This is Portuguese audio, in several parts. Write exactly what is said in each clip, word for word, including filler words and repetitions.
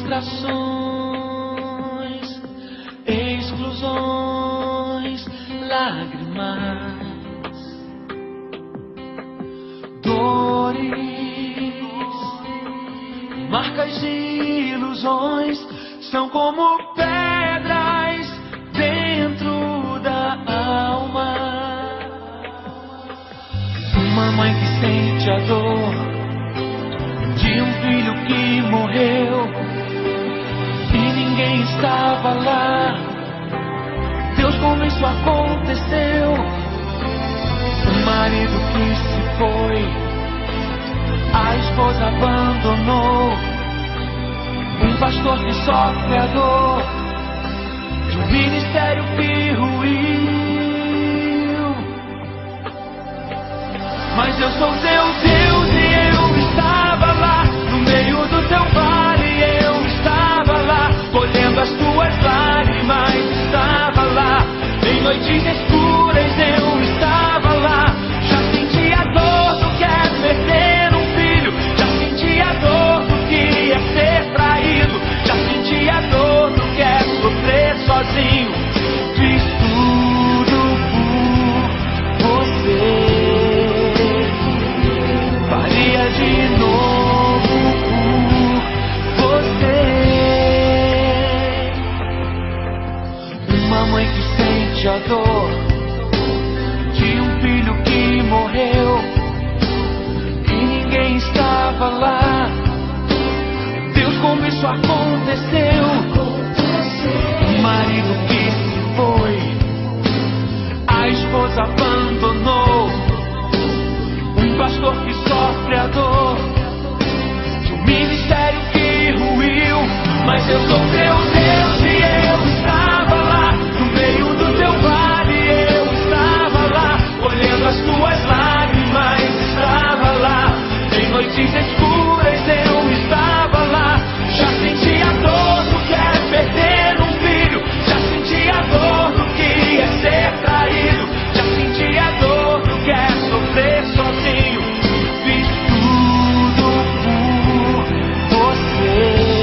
frustrações, exclusões, lágrimas, dores, marcas e ilusões são como pedras dentro da alma. Uma mãe que sente a dor de um filho que morreu e ninguém estava lá. Deus, como isso aconteceu? Um marido que se foi, a esposa abandonou, um pastor que sofre a dor de um ministério que ruiu. Mas eu sou teu Deus e eu estava lá no meio do teu vale. Eu estava lá colhendo as tuas lágrimas. Estava lá em noites escuras. Eu estava lá. Já senti a dor do que é perder um filho. Já senti a dor do que é ser traído. Já senti a dor do que é sofrer sozinho. Fiz tudo por você. Faria de novo por você. Uma mãe que sente a dor de um filho que morreu e ninguém estava lá. Deus, como isso aconteceu? Um marido que se foi, a esposa abandonou, um pastor que sofre a dor de um ministério que ruiu. Mas eu sou teu Deus e eu estava lá no meio do teu vale. Eu estava lá colhendo as tuas lágrimas. Estava lá em noites escuras. Eu estava lá. Já senti a dor do que é perder um filho. Já senti a dor do que é ser traído. Já senti a dor do que é sofrer sozinho. Fiz tudo por você.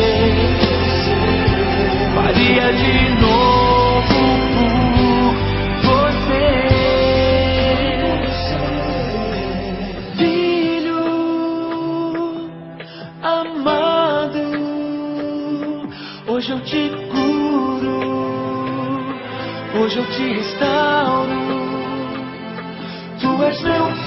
Faria de novo por você. Filho amado, hoje eu te curo, hoje eu te restauro. Tu és meu